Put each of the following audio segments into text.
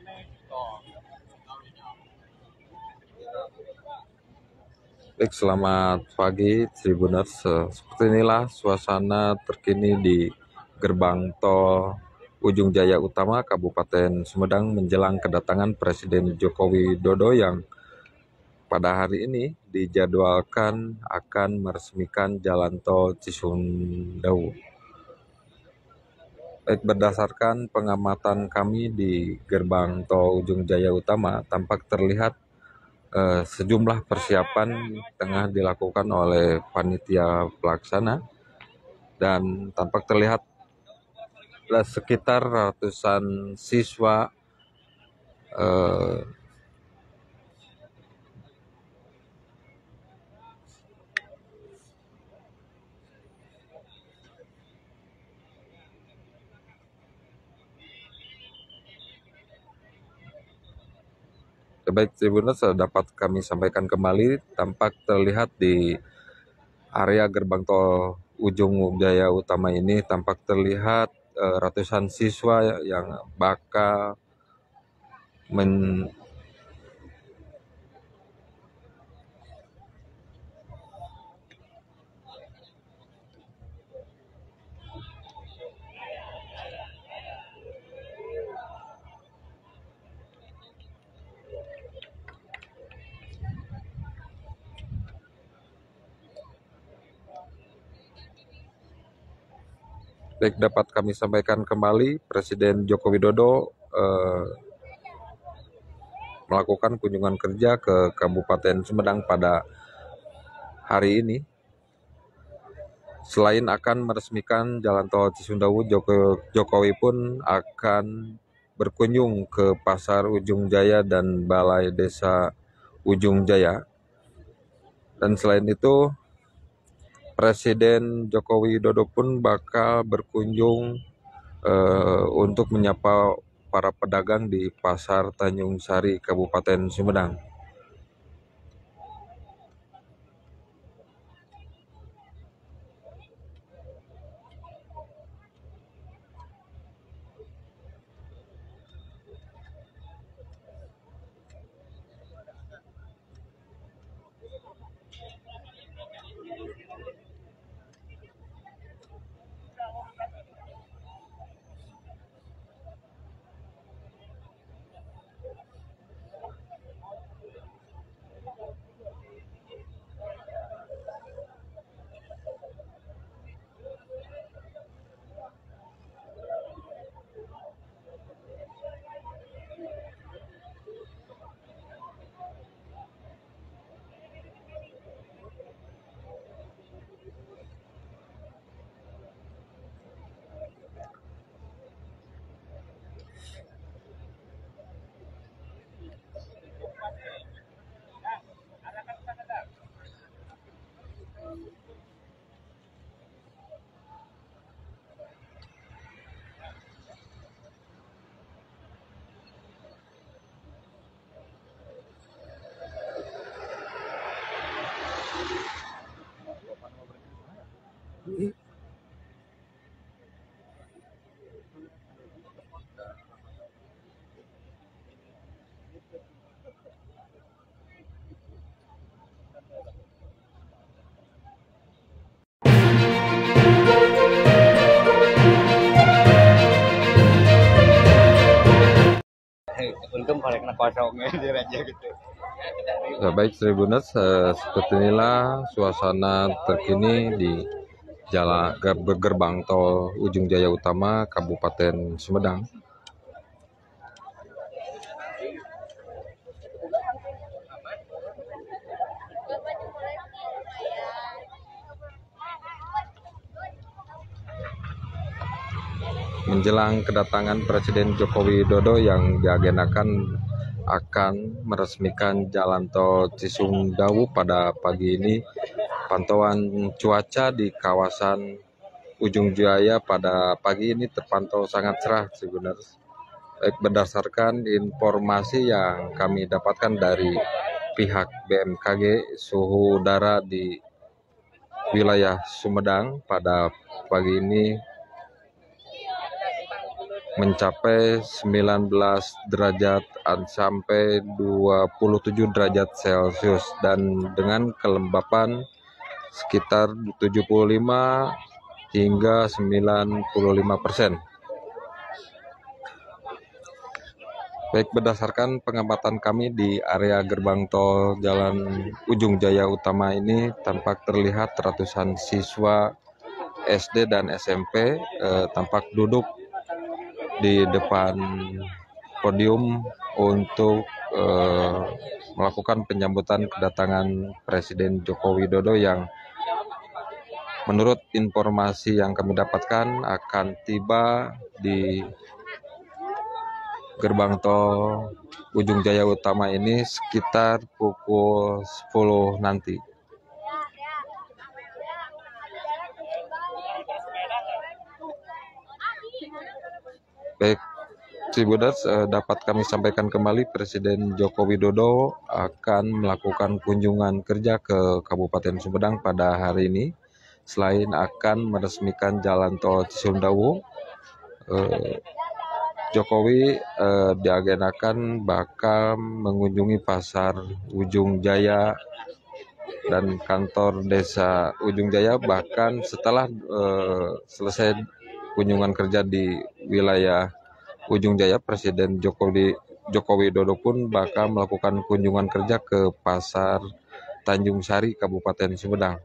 Baik, selamat pagi Tribuners. Seperti inilah suasana terkini di Gerbang Tol Ujung Jaya Utama Kabupaten Sumedang menjelang kedatangan Presiden Joko Widodo yang pada hari ini dijadwalkan akan meresmikan Jalan Tol Cisumdawu. Baik, berdasarkan pengamatan kami di Gerbang Tol Ujung Jaya Utama, tampak terlihat sejumlah persiapan tengah dilakukan oleh panitia pelaksana dan tampak terlihat sekitar ratusan siswa eh, baik Tribuners, dapat kami sampaikan kembali, tampak terlihat di area gerbang tol Ujung Jaya Utama ini tampak terlihat ratusan siswa yang bakal baik, dapat kami sampaikan kembali, Presiden Joko Widodo melakukan kunjungan kerja ke Kabupaten Sumedang pada hari ini. Selain akan meresmikan Jalan Tol Cisumdawu, Jokowi pun akan berkunjung ke Pasar Ujung Jaya dan Balai Desa Ujung Jaya. Dan selain itu, Presiden Joko Widodo pun bakal berkunjung untuk menyapa para pedagang di Pasar Tanjung Sari, Kabupaten Sumedang. Untung kalau kena kosongnya dia aja gitu. Ya, baik Tribuners, seperti inilah suasana terkini di Gerbang Tol Ujung Jaya Utama Kabupaten Sumedang. Menjelang kedatangan Presiden Joko Widodo yang diagendakan akan meresmikan Jalan Tol Cisumdawu pada pagi ini, pantauan cuaca di kawasan Ujung Jaya pada pagi ini terpantau sangat cerah sebenarnya. Baik, berdasarkan informasi yang kami dapatkan dari pihak BMKG, suhu udara di wilayah Sumedang pada pagi ini mencapai 19 derajat sampai 27 derajat Celcius dan dengan kelembapan sekitar 75 hingga 95%. Baik, berdasarkan pengamatan kami di area gerbang tol Jalan Ujung Jaya Utama ini tampak terlihat ratusan siswa SD dan SMP tampak duduk di depan podium untuk melakukan penyambutan kedatangan Presiden Joko Widodo yang menurut informasi yang kami dapatkan akan tiba di gerbang tol Ujung Jaya Utama ini sekitar pukul 10 nanti. Baik, Tribuners, dapat kami sampaikan kembali Presiden Joko Widodo akan melakukan kunjungan kerja ke Kabupaten Sumedang pada hari ini. Selain akan meresmikan jalan tol Cisumdawu, Jokowi diagendakan bakal mengunjungi pasar Ujung Jaya dan kantor desa Ujung Jaya, bahkan setelah selesai kunjungan kerja di wilayah Ujung Jaya, Presiden Joko Widodo pun bakal melakukan kunjungan kerja ke pasar Tanjung Sari, Kabupaten Sumedang.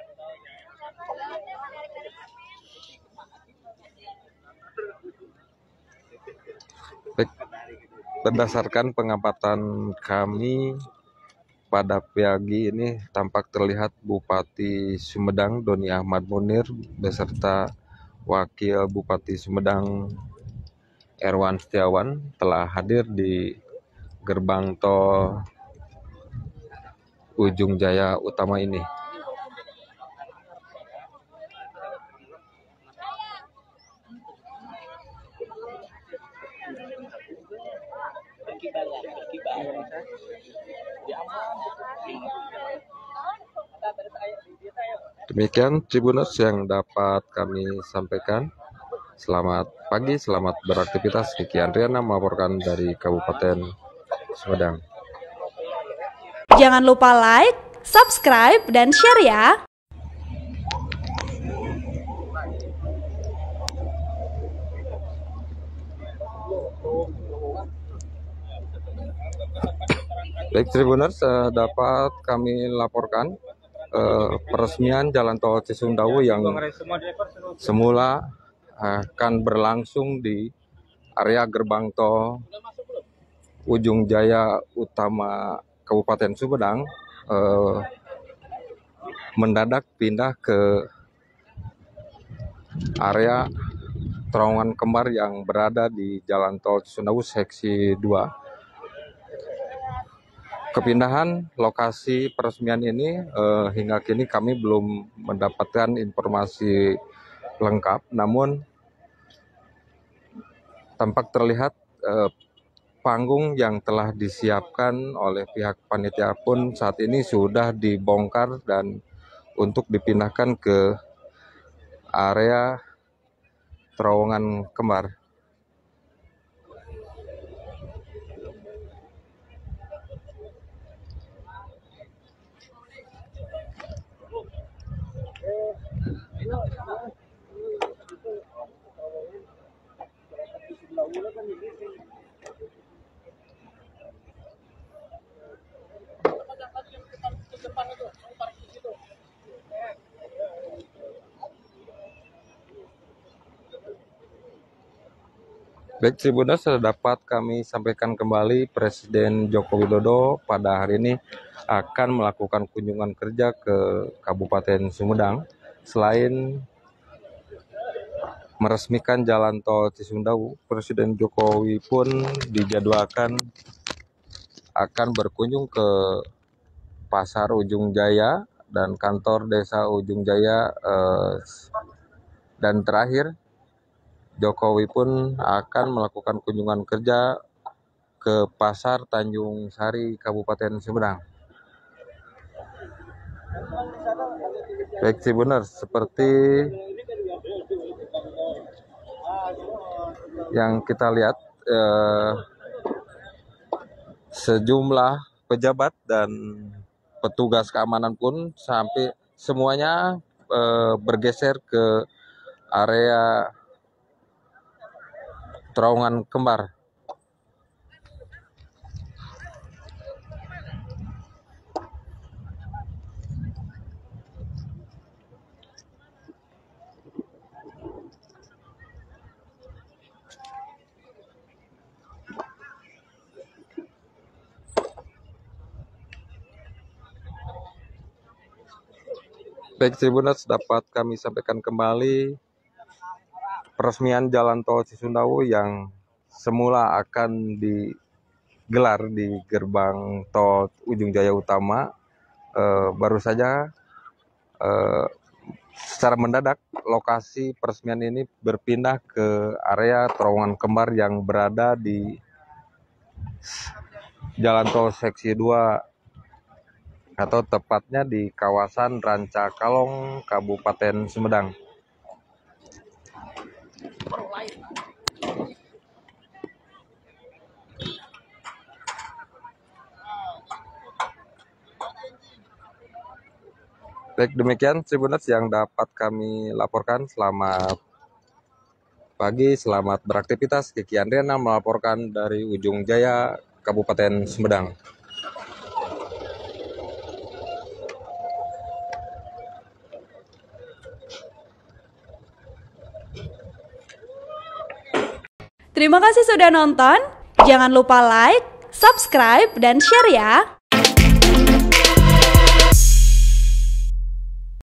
Baik, berdasarkan pengamatan kami pada pagi ini tampak terlihat Bupati Sumedang Doni Ahmad Munir beserta Wakil Bupati Sumedang Erwan Setiawan telah hadir di gerbang tol Ujung Jaya Utama ini. Demikian Tribuners yang dapat kami sampaikan. Selamat pagi, selamat beraktivitas. Kiki Andriana melaporkan dari Kabupaten Sumedang. Jangan lupa like, subscribe, dan share ya. Baik Tribuners, dapat kami laporkan peresmian jalan tol Cisumdawu yang semula akan berlangsung di area gerbang tol Ujung Jaya Utama Kabupaten Sumedang mendadak pindah ke area terowongan kembar yang berada di jalan tol Cisumdawu seksi 2. Kepindahan lokasi peresmian ini hingga kini kami belum mendapatkan informasi lengkap, namun tampak terlihat panggung yang telah disiapkan oleh pihak panitia pun saat ini sudah dibongkar dan untuk dipindahkan ke area terowongan kembar. Baik Tribuners, dapat kami sampaikan kembali Presiden Joko Widodo pada hari ini akan melakukan kunjungan kerja ke Kabupaten Sumedang. Selain meresmikan jalan tol Cisumdawu, Presiden Jokowi pun dijadwalkan akan berkunjung ke pasar Ujung Jaya dan kantor desa Ujung Jaya, dan terakhir Jokowi pun akan melakukan kunjungan kerja ke pasar Tanjung Sari, Kabupaten Sumedang. Baik Tribuners, seperti yang kita lihat sejumlah pejabat dan petugas keamanan pun sampai semuanya bergeser ke area terowongan kembar. Baik Tribuners, dapat kami sampaikan kembali peresmian jalan tol Cisumdawu yang semula akan digelar di gerbang tol Ujung Jaya Utama, baru saja secara mendadak lokasi peresmian ini berpindah ke area terowongan kembar yang berada di jalan tol seksi 2 atau tepatnya di kawasan Rancakalong, Kabupaten Sumedang. Baik, demikian Tribuners yang dapat kami laporkan. Selamat pagi, selamat beraktivitas. Kiki Andriana melaporkan dari Ujung Jaya, Kabupaten Sumedang. Terima kasih sudah nonton. Jangan lupa like, subscribe, dan share ya.